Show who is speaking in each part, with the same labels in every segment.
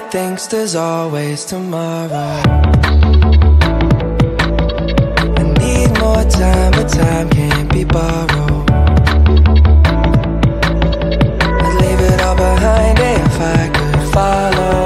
Speaker 1: thinks there's always tomorrow. I need more time, but time can't be borrowed. I'd leave it all behind if I could follow.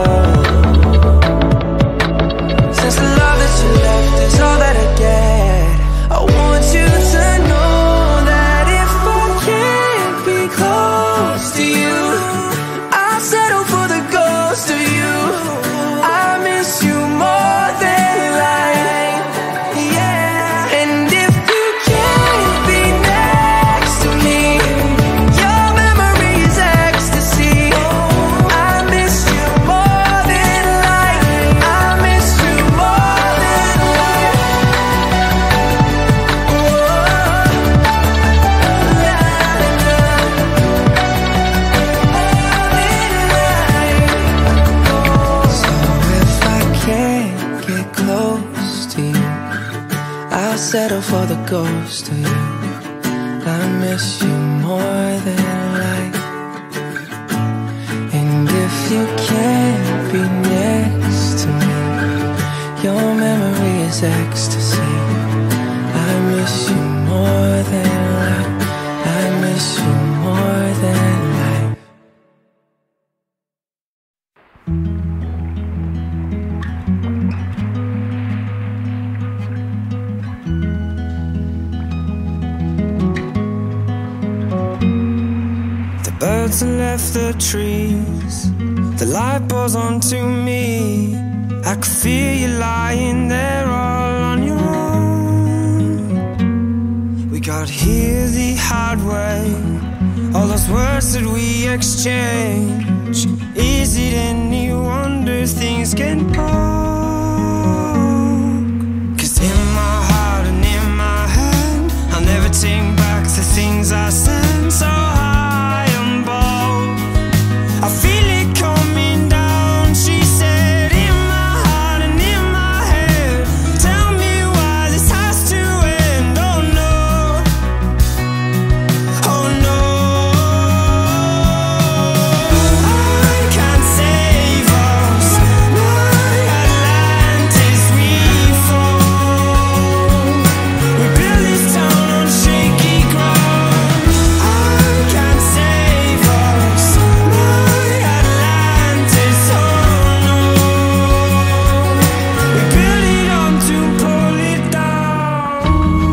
Speaker 1: Since the love that you left is all that I get, I want you to know that if I can't be close to you, I'll settle for the ghost of you. I miss you more than life, yeah. And if you can't be next to me, your memory is ecstasy. I miss you more than life. I miss you more than life. So if I can't get close to you, I'll settle for the ghost of you. I miss you more than life. And if you can't be next to me, your memory is ecstasy. I miss you more than life. I miss you more than life.
Speaker 2: The birds have left the trees, the light pours onto me. I could feel you lying there all on your own. We got here the hard way, all those words that we exchange. Is it any wonder things can go? 'Cause in my heart and in my hand, I'll never take back the things I said. So high and bold, I feel it coming down. She said, in my heart and in my head, tell me why this has to end. Oh no, oh no, I can't save us. My Atlantis, we fall. We build this town on shaky ground. I can't save us. My Atlantis, oh no. We build it up to pull it down.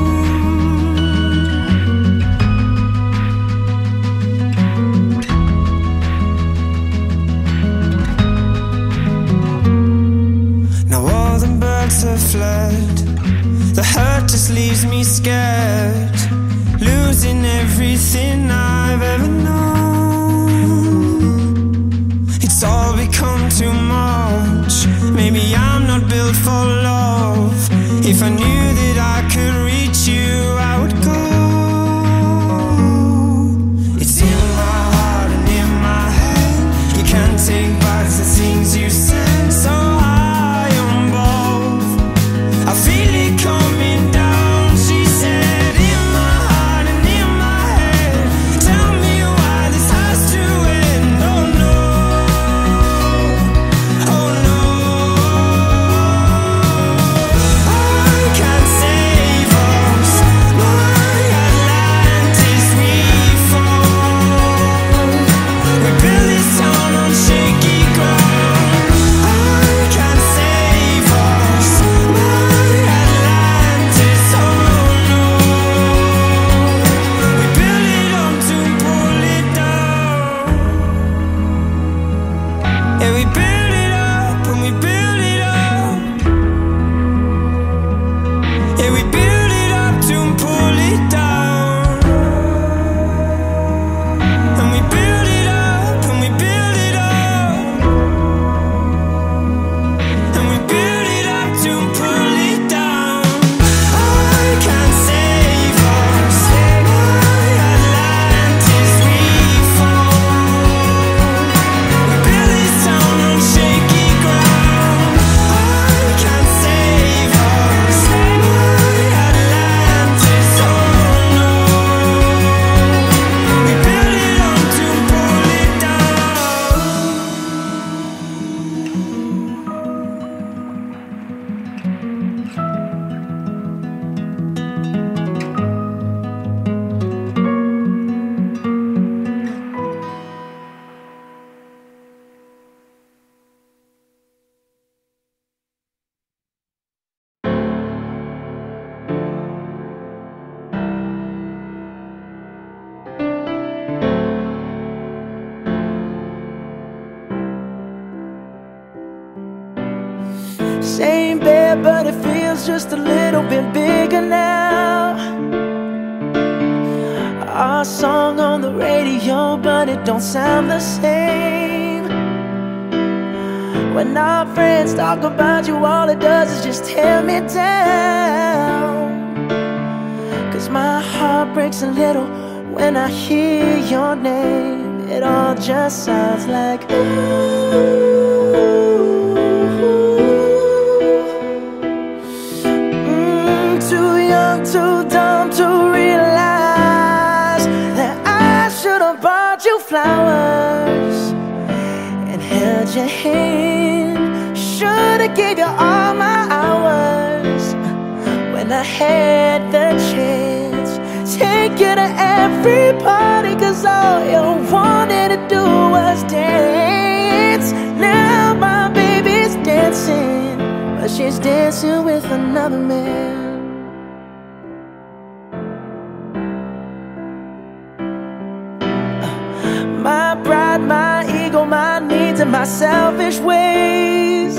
Speaker 2: Now all the birds have fled, the hurt just leaves me scared, losing everything I've ever known. It's all become too much. Maybe I'm not built for love. If I knew that I could reach you, I would go. It's in my heart and in my head. You can't take back the things you said. So high on both, I feel it coming down. She said, in my heart and in my head, tell me why this has to end. Oh no, oh no, I can't save us. My Atlantis, we fall. We build this town on shaky ground. I can't save us. My Atlantis, oh no. We build it up to pull it down. Yeah, we build it up and we build it up. Yeah, we build it up to pull it down. And we build it up and we build it up. And we build it up to pull it down. I can't save us. My Atlantis, we fall. We build this town on shaky ground. I can't save us. My Atlantis, oh no. We build it up to pull
Speaker 1: Same bed, but it feels just a little bit bigger now. Our song on the radio, but it don't sound the same. When our friends talk about you, all it does is just tear me down. 'Cause my heart breaks a little when I hear your name. It all just sounds like ooh. Too young, too dumb to realize that I should have bought you flowers and held your hand. Should have gave you all my hours when I had the chance. Take you to every party, 'cause all you wanted to do was dance. Now my baby's dancing, but she's dancing with another man. My pride, my ego, my needs, and my selfish ways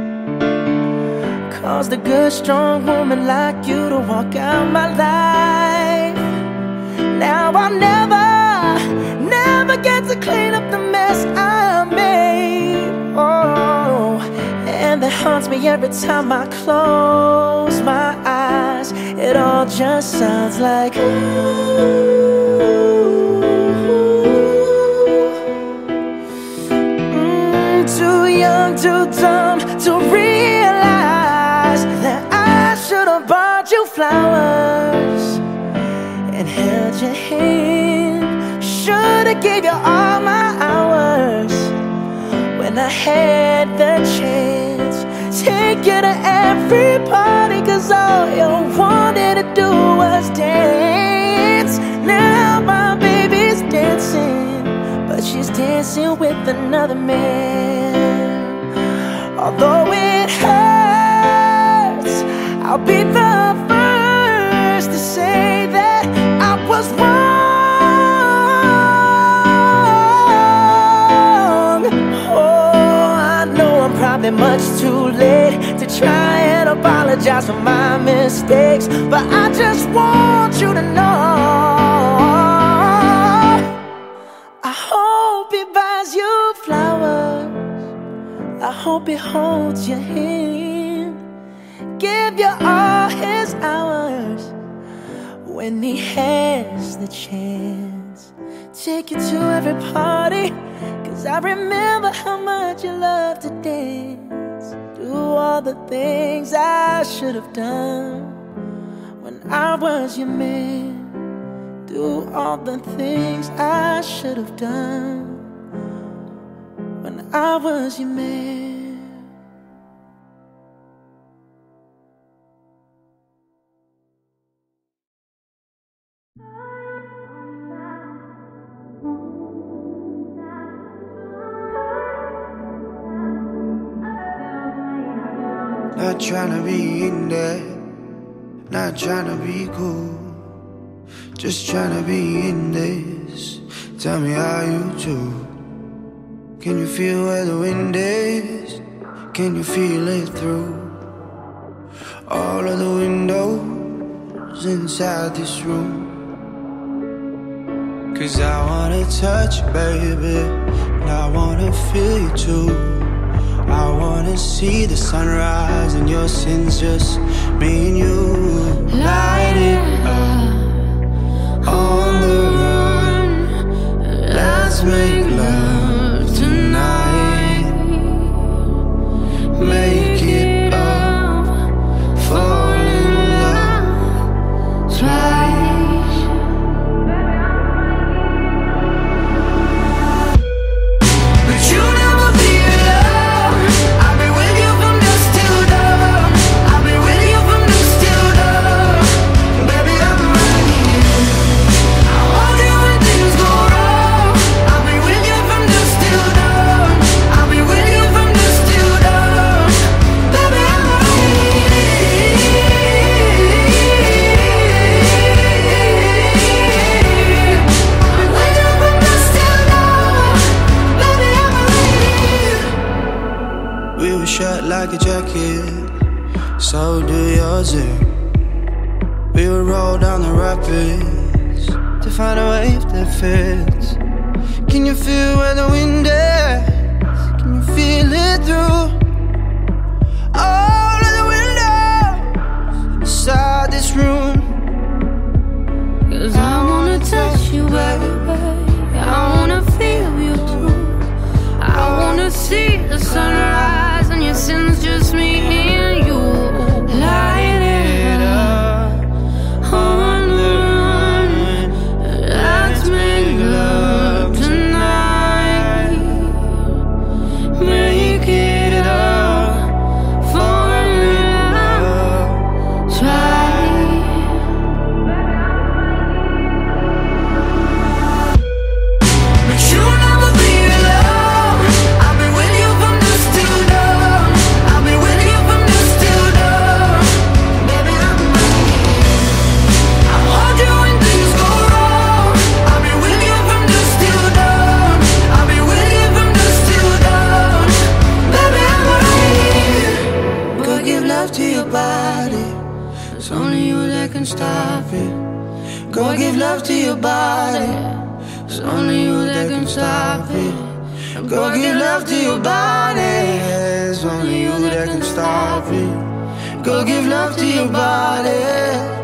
Speaker 1: caused a good, strong woman like you to walk out my life. Now I'll never get to clean up the mess I made. Oh, and that haunts me every time I close my eyes. It all just sounds like ooh. Too young, too dumb to realize that I should have bought you flowers and held your hand. Should have gave you all my hours when I had the chance. Take you to every party, 'cause all you wanted to do was dance. Now my baby's dancing, but she's dancing with another man. Although it hurts, I'll be the first to say that I was wrong. Oh, I know I'm probably much too late to try and apologize for my mistakes, but I just want you to know I hope he buys you flowers. I hope he holds your hand, give you all his hours when he has the chance. Take you to every party, 'cause I remember how much you love to dance. Do all the things I should have done when I was your man. Do all the things I should have done when I was your man.
Speaker 2: Not trying to be in there, not trying to be cool, just trying to be in this. Tell me how you do. Can you feel where the wind is? Can you feel it through all of the windows inside this room? 'Cause I wanna touch you, baby, and I wanna feel you too. I wanna see the sunrise and your sins, just me and you. Light it up on the run. Let's make love tonight. Make it up, fall in love twice. But you never be alone. I'll be with you from dusk till dawn. I'll be with you from dusk till dawn. Baby, I'm right here. I'll hold you when things go wrong. I'll be with you. like a jacket, so do yours. We would roll down the rapids to find a wave that fits. Can you feel where the wind is? Can you feel it through all of the windows inside this room?
Speaker 3: 'Cause I wanna touch you, baby. I wanna feel you too. I wanna see the sunrise and your sins, just me and you. Light it up on the run. Let's make love tonight. Make it up for love. Try.
Speaker 2: It's only you that can stop it. Go give love to your body. It's only you that can stop it. Go give love to your body. It's only you that can stop it. Go give love to your body.